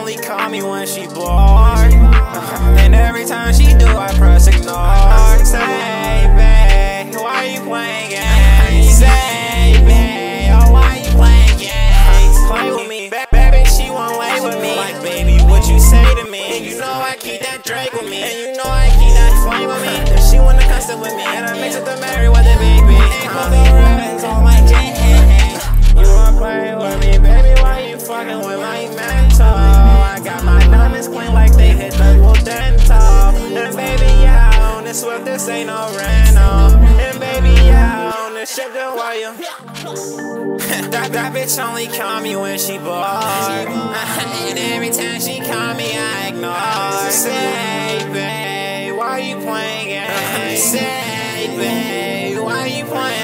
only call me when she bored. And every time she do, I press ignore. Say, babe, why you playing games? Say, babe, oh, why you playing games? Play with me, baby, she won't lay with me. Like, baby, what you say to me? And you know I keep that Drake with me. And you know I keep that flame with me. And she wanna custom with me. And I mix it to marry with it, baby. And put the ribbons on my jeans. You wanna play with me, baby? Why you fucking with my mental? I got my diamonds clean like they hit double dental. And baby, yeah, on this Swift, this ain't no rental. And baby, yeah, on this ship, then why you? That bitch only call me when she bored. And every time she call me, I ignore. Say, babe, why you playing games? Say, babe, why you playing